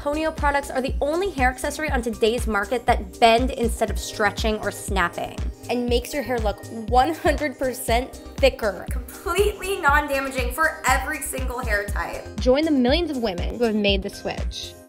Ponyo products are the only hair accessory on today's market that bend instead of stretching or snapping, and makes your hair look 100% thicker. Completely non-damaging for every single hair type. Join the millions of women who have made the switch.